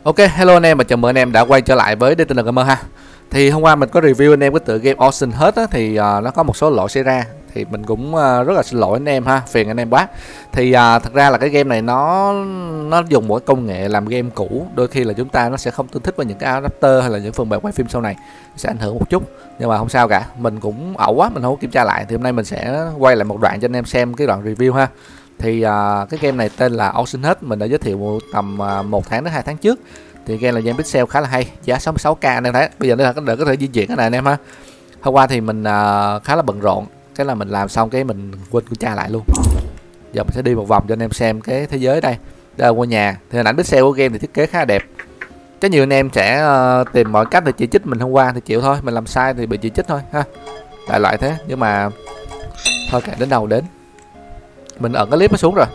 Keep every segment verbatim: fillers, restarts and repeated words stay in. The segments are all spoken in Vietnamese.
Ok, hello anh em và chào mừng anh em đã quay trở lại với đê tê en Gamer ha. Thì hôm qua mình có review anh em cái tựa game Ocean Heart á, thì uh, nó có một số lỗi xảy ra. Thì mình cũng uh, rất là xin lỗi anh em ha, phiền anh em quá. Thì uh, thật ra là cái game này nó nó dùng một công nghệ làm game cũ. Đôi khi là chúng ta nó sẽ không tương thích với những cái adapter hay là những phần mềm quay phim sau này, sẽ ảnh hưởng một chút. Nhưng mà không sao cả, mình cũng ẩu quá, mình không có kiểm tra lại. Thì hôm nay mình sẽ quay lại một đoạn cho anh em xem cái đoạn review ha. Thì uh, cái game này tên là Ocean Heart, mình đã giới thiệu tầm uh, một tháng đến hai tháng trước. Thì game là game pixel khá là hay, giá sáu mươi sáu k anh em thấy. Bây giờ nó để có thể di chuyển cái này anh em ha. Hôm qua thì mình uh, khá là bận rộn, cái là mình làm xong cái mình quên kiểm tra lại luôn. Giờ mình sẽ đi một vòng cho anh em xem cái thế giới đây. Đây là ngôi nhà. Thì hình ảnh pixel của game thì thiết kế khá là đẹp. Có nhiều anh em sẽ uh, tìm mọi cách để chỉ trích mình hôm qua thì chịu thôi, mình làm sai thì bị chỉ trích thôi ha. Đại loại thế, nhưng mà thôi kệ, đến đâu đến. Mình ẩn cái clip nó xuống rồi.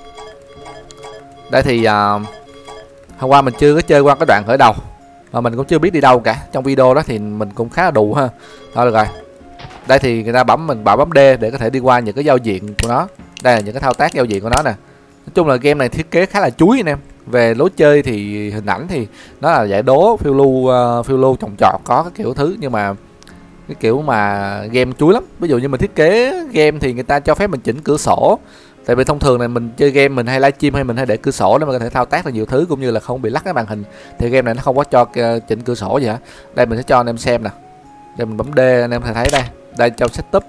Đây thì uh, hôm qua mình chưa có chơi qua cái đoạn khởi đầu, mà mình cũng chưa biết đi đâu cả. Trong video đó thì mình cũng khá là đủ ha. Thôi được rồi. Đây thì người ta bấm mình bảo bấm D để có thể đi qua những cái giao diện của nó. Đây là những cái thao tác giao diện của nó nè. Nói chung là game này thiết kế khá là chuối anh em. Về lối chơi thì hình ảnh thì nó là giải đố, phiêu lưu, uh, phiêu lưu trồng trọt, có cái kiểu thứ, nhưng mà cái kiểu mà game chuối lắm. Ví dụ như mình thiết kế game thì người ta cho phép mình chỉnh cửa sổ. Tại vì thông thường này mình chơi game mình hay livestream hay mình hay để cửa sổ để mà có thể thao tác được nhiều thứ cũng như là không bị lắc cái màn hình. Thì game này nó không có cho chỉnh cửa sổ gì hả. Đây mình sẽ cho anh em xem nè. Đây mình bấm D anh em thấy đây. Đây trong setup.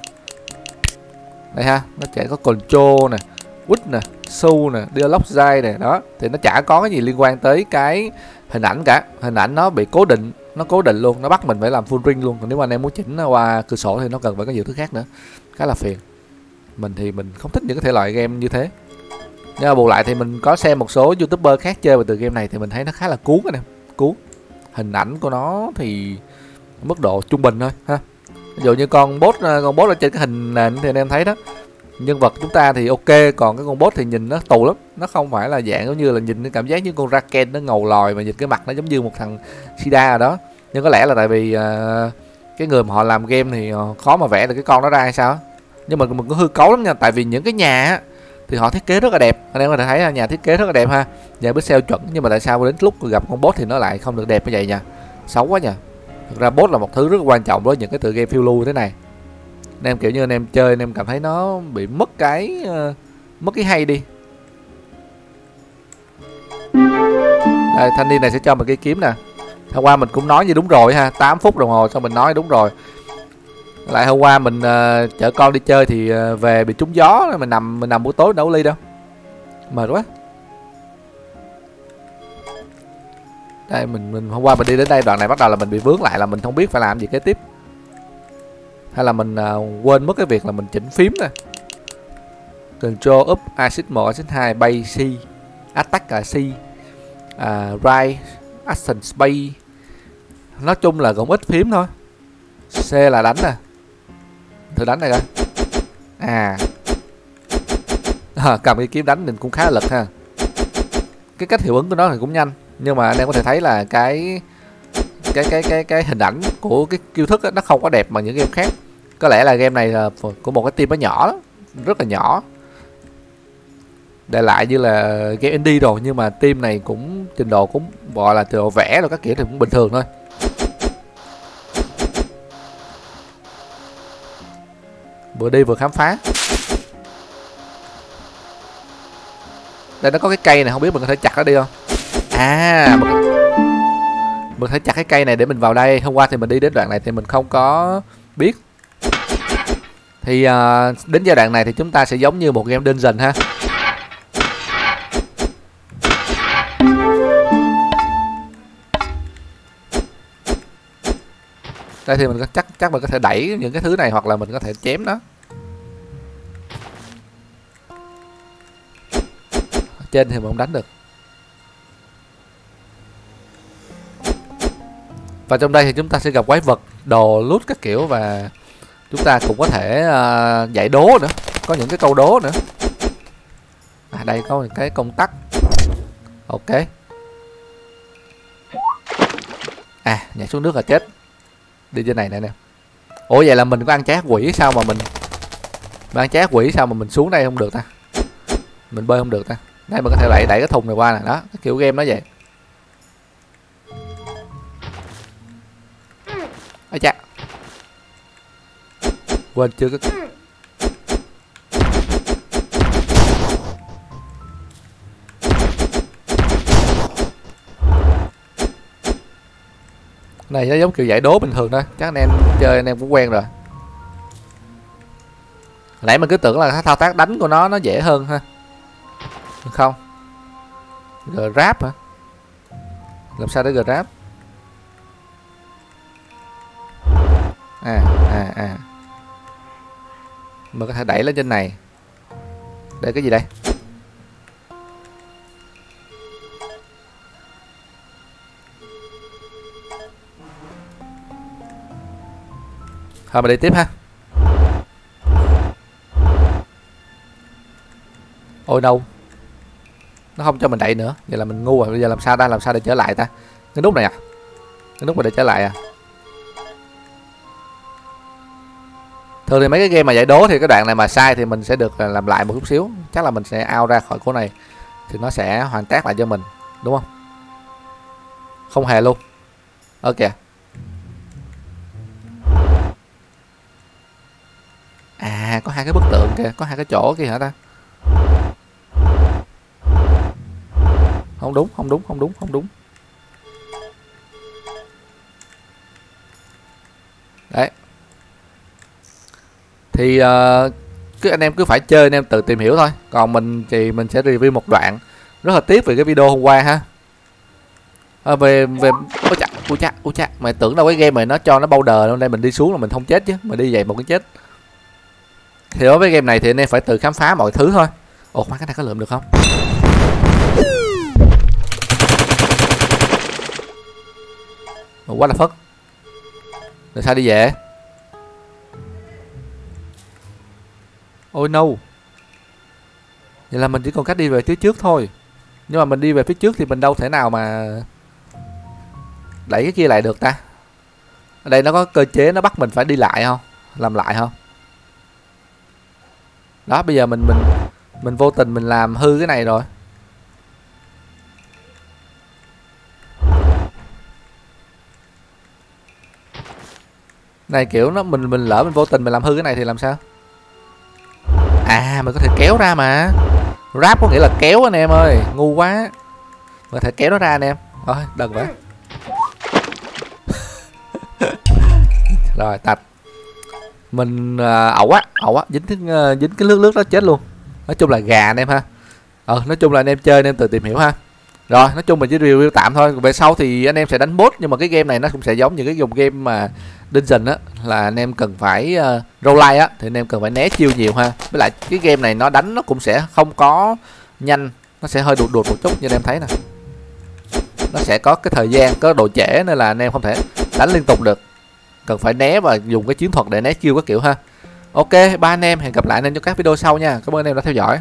Đây ha, nó sẽ có control nè, width nè, su nè, dialog size nè, đó. Thì nó chả có cái gì liên quan tới cái hình ảnh cả. Hình ảnh nó bị cố định, nó cố định luôn, nó bắt mình phải làm full ring luôn. Còn nếu mà anh em muốn chỉnh qua cửa sổ thì nó cần phải có nhiều thứ khác nữa. Khá là phiền. Mình thì mình không thích những cái thể loại game như thế. Nhưng mà bù lại thì mình có xem một số youtuber khác chơi về từ game này thì mình thấy nó khá là cuốn anh em, cuốn. Hình ảnh của nó thì mức độ trung bình thôi ha. Ví dụ như con boss, con boss ở trên cái hình nền thì anh em thấy đó. Nhân vật chúng ta thì ok, còn cái con boss thì nhìn nó tù lắm. Nó không phải là dạng giống như là nhìn cảm giác như con Raken nó ngầu lòi mà nhìn cái mặt nó giống như một thằng Sida rồi đó. Nhưng có lẽ là tại vì uh, cái người mà họ làm game thì khó mà vẽ được cái con đó ra hay sao. Nhưng mà mình có hư cấu lắm nha. Tại vì những cái nhà á, thì họ thiết kế rất là đẹp. Anh em có thể thấy là nhà thiết kế rất là đẹp ha. Nhà pixel chuẩn. Nhưng mà tại sao đến lúc gặp con boss thì nó lại không được đẹp như vậy nha. Xấu quá nha. Thực ra boss là một thứ rất quan trọng với những cái tựa game phiêu lưu thế này. Anh em kiểu như anh em chơi anh em cảm thấy nó bị mất cái uh, mất cái hay đi. Đây, thanh niên này sẽ cho mình cái kiếm nè. Hôm qua mình cũng nói như đúng rồi ha. Tám phút đồng hồ xong mình nói đúng rồi. Lại hôm qua mình uh, chở con đi chơi thì uh, về bị trúng gió, mình nằm mình nằm buổi tối đâu có ly đâu, mệt quá. Đây mình mình hôm qua mình đi đến đây đoạn này bắt đầu là mình bị vướng lại, là mình không biết phải làm gì kế tiếp, hay là mình uh, quên mất cái việc là mình chỉnh phím nè. Control up, Assist một, Assist hai, bay C, Attack là C, uh, Right, Action Space. Nói chung là cũng ít phím thôi. C là đánh nè. Thử đánh này coi. À. à Cầm cái kiếm đánh mình cũng khá là lực ha. Cái cách hiệu ứng của nó thì cũng nhanh, nhưng mà anh em có thể thấy là cái cái cái cái cái hình ảnh của cái chiêu thức đó, nó không có đẹp bằng những game khác. Có lẽ là game này là của một cái team nó nhỏ đó, rất là nhỏ. Đại lại như là game indie rồi, nhưng mà team này cũng trình độ cũng gọi là trình độ vẽ rồi các kiểu thì cũng bình thường thôi. Vừa đi vừa khám phá. Đây nó có cái cây này, không biết mình có thể chặt nó đi không. À mình, mình có thể chặt cái cây này để mình vào đây. Hôm qua thì mình đi đến đoạn này thì mình không có biết. Thì uh, đến giai đoạn này thì chúng ta sẽ giống như một game dungeon ha. Đây thì mình có chắc chắc mình có thể đẩy những cái thứ này, hoặc là mình có thể chém nó. Ở trên thì mình không đánh được. Và trong đây thì chúng ta sẽ gặp quái vật, đồ loot các kiểu, và chúng ta cũng có thể uh, giải đố nữa, có những cái câu đố nữa. À đây có một cái công tắc. Ok. À nhảy xuống nước là chết. Đi trên này nè nè. Ủa vậy là mình có ăn trái quỷ sao mà mình mình ăn trái quỷ sao mà mình xuống đây không được ta? Mình bơi không được ta? Đây mình có thể đẩy đẩy cái thùng này qua nè, đó, cái kiểu game nó vậy. Quên chưa có. Này nó giống kiểu giải đố bình thường thôi, chắc anh em chơi anh em cũng quen rồi. Nãy mình cứ tưởng là thao tác đánh của nó nó dễ hơn ha. Không. Grab hả? Làm sao để grab? À à à. Mình có thể đẩy lên trên này. Đây cái gì đây? Thôi mình đi tiếp ha. Ôi đâu. Nó không cho mình đẩy nữa. Vậy là mình ngu rồi. Bây giờ làm sao ta? Làm sao để trở lại ta? Cái nút này à? Cái nút này để trở lại à? Thường thì mấy cái game mà giải đố thì cái đoạn này mà sai thì mình sẽ được làm lại một chút xíu. Chắc là mình sẽ out ra khỏi của này thì nó sẽ hoàn tác lại cho mình, đúng không? Không hề luôn. Ok. À, có hai cái bức tượng kìa, có hai cái chỗ kia hả ta? Không đúng, không đúng, không đúng, không đúng. Đấy. Thì uh, cứ anh em cứ phải chơi, anh em tự tìm hiểu thôi. Còn mình thì mình sẽ review một đoạn. Rất là tiếc về cái video hôm qua ha. À, về về ôi chà, ôi chà, ôi chà, mày tưởng đâu cái game này nó cho nó boulder luôn, đây mình đi xuống là mình không chết chứ, mà đi vậy một cái chết. Thì đối với game này thì anh em phải tự khám phá mọi thứ thôi. Ồ, mấy cái này có lượm được không? Quá là phất. Rồi sao đi về? Ôi no. Vậy là mình chỉ còn cách đi về phía trước thôi. Nhưng mà mình đi về phía trước thì mình đâu thể nào mà đẩy cái kia lại được ta. Ở đây nó có cơ chế nó bắt mình phải đi lại không? Làm lại không? Đó, bây giờ mình mình mình vô tình mình làm hư cái này rồi. Này kiểu nó mình mình lỡ mình vô tình mình làm hư cái này thì làm sao? À, mình có thể kéo ra mà. Ráp có nghĩa là kéo anh em ơi, ngu quá. Mình có thể kéo nó ra anh em. Thôi, đừng vậy. Rồi, tạch. Mình ẩu á, ẩu á, dính cái dính cái nước nước đó chết luôn. Nói chung là gà anh em ha. Ờ, nói chung là anh em chơi anh em tự tìm hiểu ha. Rồi, nói chung mình chỉ review tạm thôi. Về sau thì anh em sẽ đánh boss, nhưng mà cái game này nó cũng sẽ giống như cái dòng game mà Dungeon á, là anh em cần phải uh, roguelike á, thì anh em cần phải né chiêu nhiều ha. Với lại cái game này nó đánh nó cũng sẽ không có nhanh, nó sẽ hơi đụt đụt một chút như anh em thấy nè. Nó sẽ có cái thời gian, có độ trễ nên là anh em không thể đánh liên tục được. Cần phải né và dùng cái chiến thuật để né chiêu các kiểu ha. Ok, ba anh em hẹn gặp lại anh em trong các video sau nha. Cảm ơn anh em đã theo dõi.